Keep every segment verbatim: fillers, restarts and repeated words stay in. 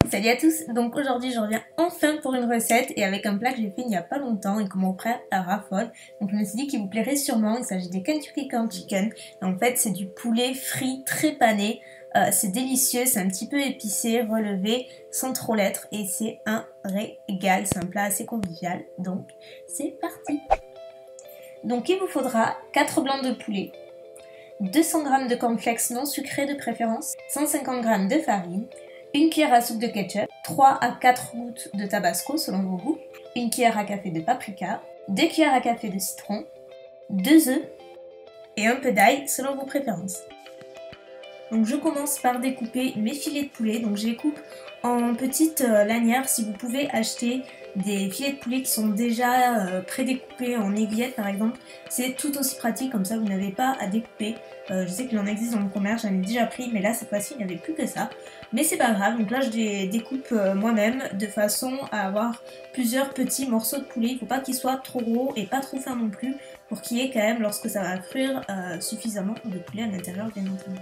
Salut à tous, donc aujourd'hui je reviens enfin pour une recette et avec un plat que j'ai fait il n'y a pas longtemps et que mon frère a raffole. Donc je me suis dit qu'il vous plairait sûrement, il s'agit des Kentucky Corn Chicken. En fait c'est du poulet frit très pané, euh, c'est délicieux, c'est un petit peu épicé, relevé, sans trop l'être et c'est un régal, c'est un plat assez convivial. Donc c'est parti. Donc il vous faudra quatre blancs de poulet, deux cents grammes de cornflakes non sucrés de préférence, cent cinquante grammes de farine, une cuillère à soupe de ketchup, trois à quatre gouttes de tabasco selon vos goûts, une cuillère à café de paprika, deux cuillères à café de citron, deux œufs et un peu d'ail selon vos préférences. Donc je commence par découper mes filets de poulet, donc je les coupe en petites euh, lanières. Si vous pouvez acheter des filets de poulet qui sont déjà euh, prédécoupés en aiguillettes par exemple, c'est tout aussi pratique, comme ça vous n'avez pas à découper. Euh, je sais qu'il en existe dans le commerce, j'en ai déjà pris, mais là cette fois-ci il n'y avait plus que ça. Mais c'est pas grave, donc là je les découpe euh, moi-même de façon à avoir plusieurs petits morceaux de poulet. Il ne faut pas qu'ils soient trop gros et pas trop fins non plus, pour qu'il y ait quand même, lorsque ça va frire, euh, suffisamment de poulet à l'intérieur bien entendu.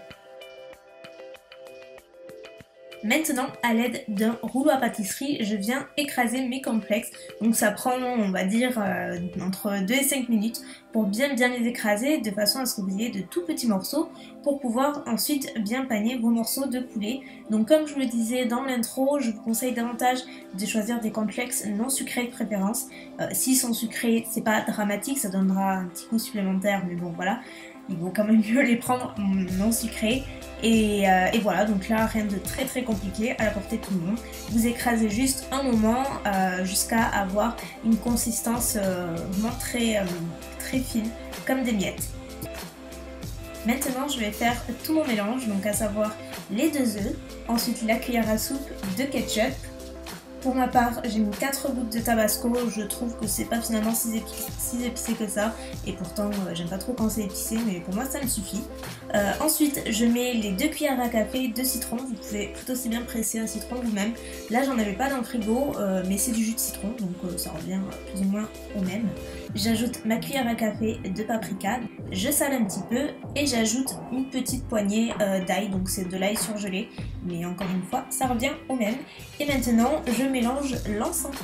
Maintenant, à l'aide d'un rouleau à pâtisserie, je viens écraser mes cornflakes. Donc ça prend, on va dire, euh, entre deux et cinq minutes pour bien bien les écraser de façon à ce que vous ayez de tout petits morceaux pour pouvoir ensuite bien panier vos morceaux de poulet. Donc comme je vous le disais dans l'intro, je vous conseille davantage de choisir des cornflakes non sucrés de préférence. Euh, S'ils sont sucrés, c'est pas dramatique, ça donnera un petit coup supplémentaire, mais bon voilà. Il vaut quand même mieux les prendre non sucrés. Et, euh, et voilà, donc là rien de très très compliqué, à la portée de tout le monde. Vous écrasez juste un moment euh, jusqu'à avoir une consistance euh, vraiment très, euh, très fine, comme des miettes. Maintenant je vais faire tout mon mélange, donc à savoir les deux œufs, ensuite la cuillère à soupe de ketchup. Pour ma part, j'ai mis quatre gouttes de tabasco, je trouve que c'est pas finalement si épicé, si épicé que ça, et pourtant euh, j'aime pas trop quand c'est épicé, mais pour moi ça me suffit. Euh, ensuite, je mets les deux cuillères à café de citron, vous pouvez tout aussi bien presser un citron vous-même. Là j'en avais pas dans le frigo, euh, mais c'est du jus de citron, donc euh, ça revient plus ou moins au même. J'ajoute ma cuillère à café de paprika, je sale un petit peu, et j'ajoute une petite poignée euh, d'ail, donc c'est de l'ail surgelé, mais encore une fois ça revient au même. Et maintenant je mélange l'ensemble.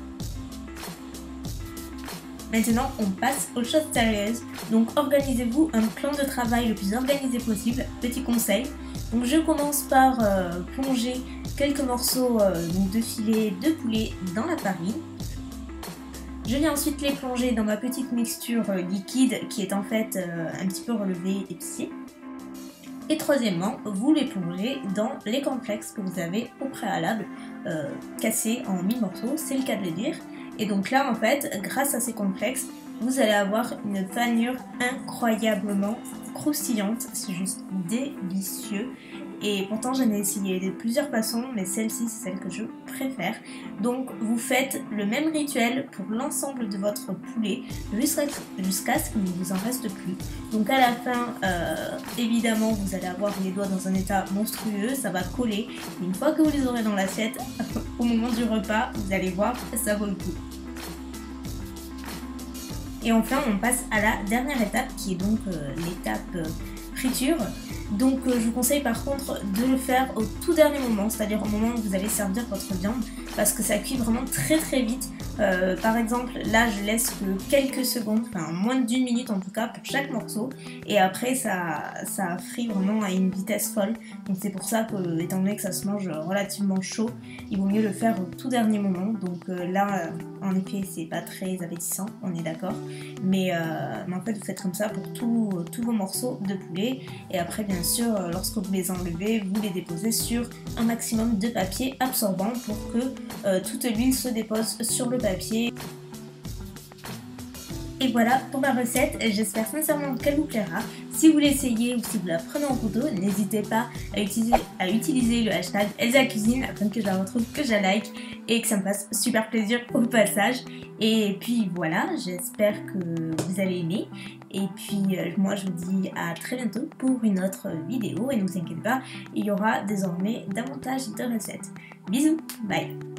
Maintenant on passe aux choses sérieuses, donc organisez-vous un plan de travail le plus organisé possible, petit conseil. Donc je commence par euh, plonger quelques morceaux euh, donc de filet de poulet dans la farine. Je viens ensuite les plonger dans ma petite mixture euh, liquide qui est en fait euh, un petit peu relevée et épicée. Et troisièmement, vous les plongez dans les cornflakes que vous avez au préalable euh, cassés en mille morceaux, c'est le cas de le dire. Et donc là en fait, grâce à ces cornflakes, vous allez avoir une panure incroyablement croustillante, c'est juste délicieux. Et pourtant j'en ai essayé de plusieurs façons, mais celle-ci c'est celle que je préfère. Donc vous faites le même rituel pour l'ensemble de votre poulet jusqu'à jusqu'à ce qu'il ne vous en reste plus. Donc à la fin, euh, évidemment vous allez avoir les doigts dans un état monstrueux, ça va coller. Et une fois que vous les aurez dans l'assiette, au moment du repas, vous allez voir, ça vaut le coup. Et enfin on passe à la dernière étape qui est donc euh, l'étape euh, friture. Donc euh, je vous conseille par contre de le faire au tout dernier moment, c'est-à-dire au moment où vous allez servir votre viande, parce que ça cuit vraiment très très vite. Euh, par exemple là je laisse que quelques secondes, enfin moins d'une minute en tout cas pour chaque morceau, et après ça, ça frit vraiment à une vitesse folle. Donc c'est pour ça que, étant donné que ça se mange relativement chaud, il vaut mieux le faire au tout dernier moment. Donc euh, là euh, en effet c'est pas très appétissant, on est d'accord, mais, euh, mais en fait vous faites comme ça pour tous vos morceaux de poulet. Et après bien sûr lorsque vous les enlevez, vous les déposez sur un maximum de papier absorbant pour que euh, toute l'huile se dépose sur le papier. Et voilà pour ma recette, j'espère sincèrement qu'elle vous plaira. Si vous l'essayez ou si vous la prenez en photo, n'hésitez pas à utiliser, à utiliser le hashtag ElsaCuisine afin que je la retrouve, que je la like et que ça me fasse super plaisir au passage. Et puis voilà, j'espère que vous allez aimer. Et puis euh, moi je vous dis à très bientôt pour une autre vidéo. Et ne vous inquiétez pas, il y aura désormais davantage de recettes. Bisous, bye!